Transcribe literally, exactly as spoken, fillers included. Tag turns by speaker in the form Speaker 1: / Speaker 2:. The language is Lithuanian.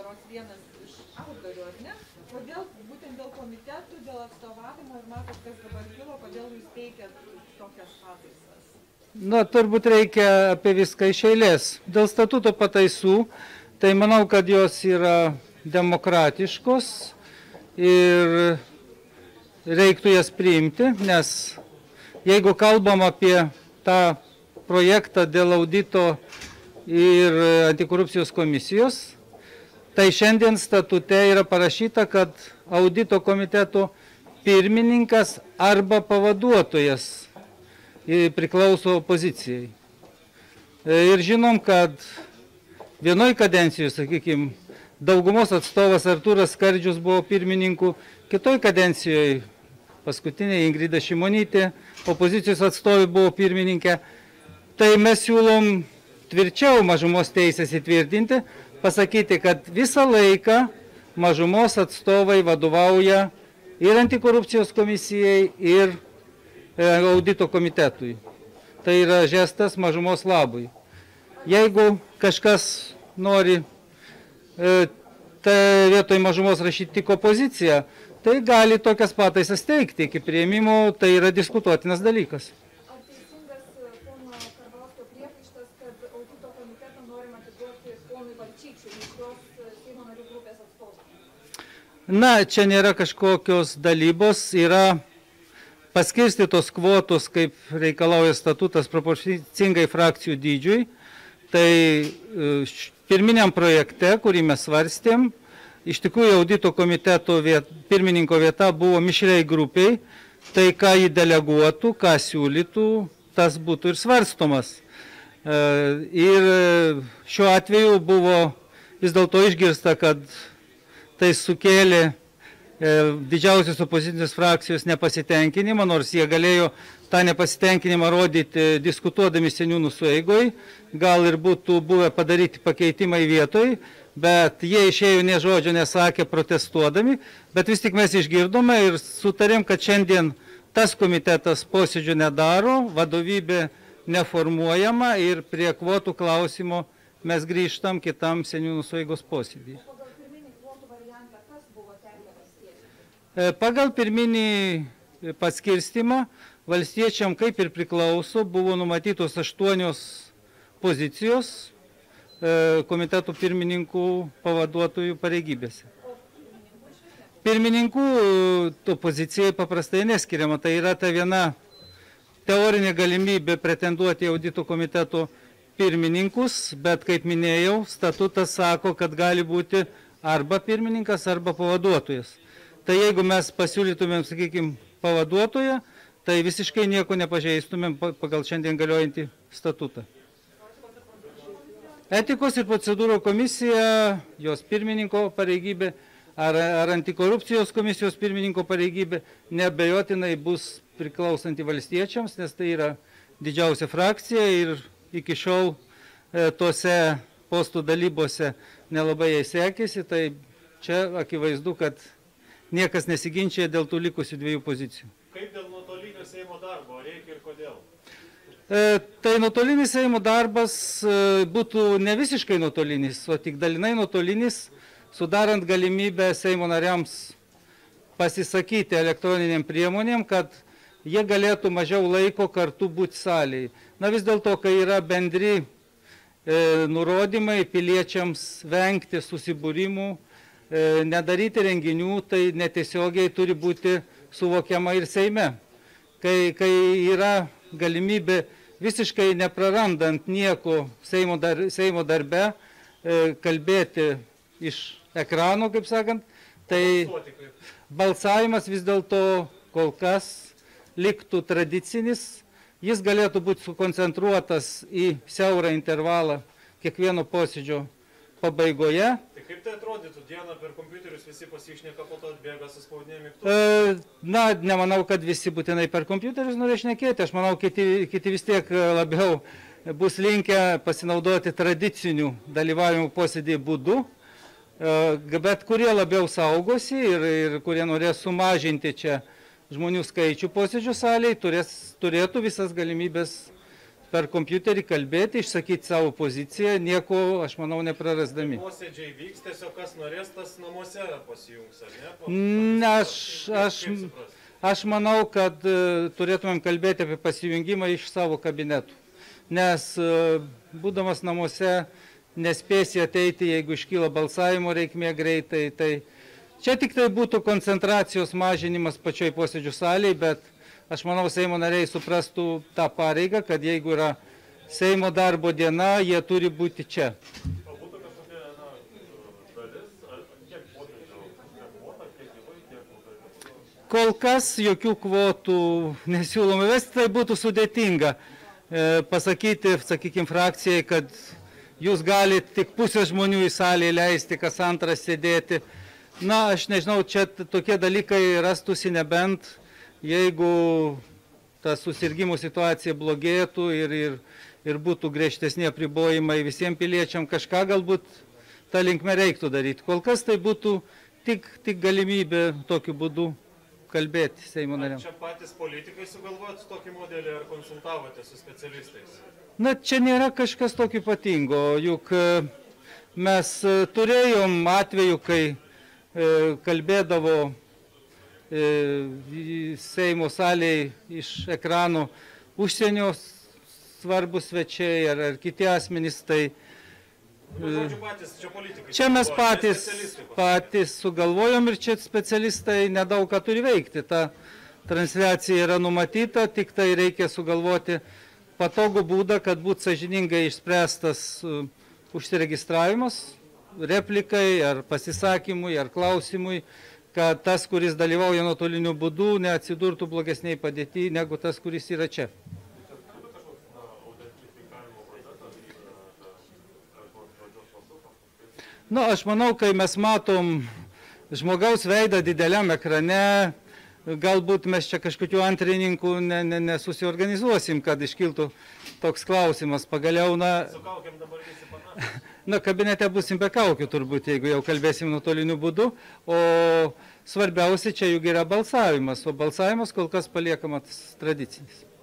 Speaker 1: berods vienas iš autorių, ar ne? Kodėl būtent dėl komitetų, dėl atstovavimo ir matot, kas dabar kilo, kodėl jūs teikiat tokias pataisas?
Speaker 2: Na, turbūt reikia apie viską iš eilės. Dėl statuto pataisų, tai manau, kad jos yra demokratiškos ir reiktų jas priimti, nes jeigu kalbam apie tą projektą dėl audito ir antikorupcijos komisijos, tai šiandien statute yra parašyta, kad audito komiteto pirmininkas arba pavaduotojas priklauso opozicijai. Ir žinom, kad vienoj kadencijoje, sakykime, daugumos atstovas Artūras Skardžius buvo pirmininku, kitoj kadencijoje paskutinė Ingrida Šimonytė, opozicijos atstovai buvo pirmininkė. Tai mes siūlom tvirčiau mažumos teisės įtvirtinti, pasakyti, kad visą laiką mažumos atstovai vadovauja ir antikorupcijos komisijai, ir audito komitetui. Tai yra žestas mažumos labui. Jeigu kažkas nori e, tai vietoj mažumos rašyti tik opoziciją, tai gali tokias pataisas teikti iki priėmimo, tai yra diskutuotinas dalykas.
Speaker 1: Ar teisingas pono Karbauskio priekaištas, kad audito komitetą norima atiduoti ponui Balčyčiui, iš jos Seimo narių grupės atstovų?
Speaker 2: Na, čia nėra kažkokios dalybos, yra paskirstytos kvotos, kaip reikalauja statutas, proporcingai frakcijų dydžiui. Tai pirminiam projekte, kurį mes svarstėm, iš tikrųjų audito komiteto viet, pirmininko vieta buvo mišriai grupiai, tai ką jį deleguotų, ką siūlytų, tas būtų ir svarstomas. Ir šiuo atveju buvo vis dėlto išgirsta, kad tai sukėlė didžiausios opozicinės frakcijos nepasitenkinimą, nors jie galėjo tą nepasitenkinimą rodyti diskutuodami seniūnų sueigoj, gal ir būtų buvę padaryti pakeitimai vietoj, bet jie išėjo nė žodžio nesakė protestuodami, bet vis tik mes išgirdome ir sutarėm, kad šiandien tas komitetas posėdžių nedaro, vadovybė neformuojama ir prie kvotų klausimo mes grįžtam kitam seniūnų sueigos posėdį. Pagal pirminį paskirstimą valstiečiam, kaip ir priklauso, buvo numatytos aštuonios pozicijos komitetų pirmininkų pavaduotojų pareigybėse. Pirmininkų pozicijai paprastai neskiriama, tai yra ta viena teorinė galimybė pretenduoti į audito komiteto pirmininkus, bet kaip minėjau, statutas sako, kad gali būti arba pirmininkas, arba pavaduotojas. Tai jeigu mes pasiūlytumėm, sakykime, pavaduotoją, tai visiškai nieko nepažeistumėm pagal šiandien galiojantį statutą. Etikos ir procedūrų komisija, jos pirmininko pareigybė ar, ar antikorupcijos komisijos pirmininko pareigybė neabejotinai bus priklausanti valstiečiams, nes tai yra didžiausia frakcija ir iki šiol e, tose postų dalybose nelabai jai sekėsi, tai čia akivaizdu, kad niekas nesiginčia dėl tų likusių dviejų pozicijų.
Speaker 3: Kaip dėl nuotolinio Seimo darbo, reikia ir kodėl?
Speaker 2: E, tai nuotolinis Seimo darbas e, būtų ne visiškai nuotolinis, o tik dalinai nuotolinis, sudarant galimybę Seimo nariams pasisakyti elektroniniam priemonėm, kad jie galėtų mažiau laiko kartu būti salėje. Na vis dėlto, kai yra bendri e, nurodymai piliečiams vengti susibūrimų, nedaryti renginių, tai netiesiogiai turi būti suvokiama ir Seime. Kai, kai yra galimybė visiškai neprarandant nieko Seimo, dar, Seimo darbe, e, kalbėti iš ekrano, kaip sakant, tai balsavimas vis dėlto kol kas liktų tradicinis, jis galėtų būti sukoncentruotas į siaurą intervalą kiekvieno posėdžio pabaigoje.
Speaker 3: Tai kaip tai atrodytų? Dieną per kompiuterius visi pasišneka, po to atbėga su spaudinė mygtuku?
Speaker 2: E, na, nemanau, kad visi būtinai per kompiuterius norės šnekėti. Aš manau, kiti, kiti vis tiek labiau bus linkę pasinaudoti tradicinių dalyvavimų posėdį būdu, e, bet kurie labiau saugosi ir, ir kurie norės sumažinti čia žmonių skaičių posėdžių salėje, turės, turėtų visas galimybės per kompiuterį kalbėti, išsakyti savo poziciją, nieko, aš manau, neprarasdami.
Speaker 3: Posėdžiai vyks, tiesiog kas norės, tas namuose pasijungs, ar ne?
Speaker 2: Ne, aš, aš, aš manau, kad turėtumėm kalbėti apie pasijungimą iš savo kabinetų. Nes būdamas namuose nespėsi ateiti, jeigu iškyla balsavimo reikmė greitai. Tai čia tik tai būtų koncentracijos mažinimas pačioj posėdžių salėje, bet aš manau, Seimo nariai suprastų tą pareigą, kad jeigu yra Seimo darbo diena, jie turi būti čia.
Speaker 4: O būtų kažkokia dalis, kiek posėdžių, kiek kvota, kiek gyvai, kiek nutarė?
Speaker 2: Kol kas jokių kvotų nesiūloma vesti, tai būtų sudėtinga pasakyti, sakykime, frakcijai, kad jūs galite tik pusę žmonių į salę leisti, kas antras sėdėti. Na, aš nežinau, čia tokie dalykai rastųsi nebent, jeigu ta susirgymų situacija blogėtų ir, ir, ir būtų griežtesni apribojimai visiems piliečiam, kažką galbūt tą linkmę reiktų daryti. Kol kas tai būtų tik, tik galimybė tokiu būdu kalbėti Seimo nariams.
Speaker 3: Ar čia patys politikai sugalvojot tokį modelį ar konsultavote su specialistais?
Speaker 2: Na, čia nėra kažkas tokio ypatingo, juk mes turėjom atveju, kai kalbėdavo Seimo salėje iš ekranų užsienio svarbus svečiai ar, ar kiti asmenys, tai
Speaker 3: Nu, žodžiu, patys, čia politikai.
Speaker 2: čia mes
Speaker 3: sugalvojo,
Speaker 2: patys,
Speaker 3: specialistai pas-
Speaker 2: patys sugalvojom ir čia specialistai nedaug ką turi veikti. Ta transliacija yra numatyta, tik tai reikia sugalvoti patogų būdą, kad būtų sąžiningai išspręstas uh, užsiregistravimas replikai ar pasisakymui ar klausimui, kad tas, kuris dalyvauja nuotoliniu būdu, neatsidurtų blogesniai padėti negu tas, kuris yra čia. Na, aš manau, kai mes matom žmogaus veidą dideliam ekrane, galbūt mes čia kažkokių antrininkų ne, ne, nesusiorganizuosim, kad iškiltų toks klausimas. Pagaliau, na,
Speaker 3: Su kaukiam dabar visi panašus.
Speaker 2: na, kabinete busim be kaukių turbūt, jeigu jau kalbėsim nuotoliniu būdu, o svarbiausia čia juk yra balsavimas, o balsavimas kol kas paliekamas tradicinis.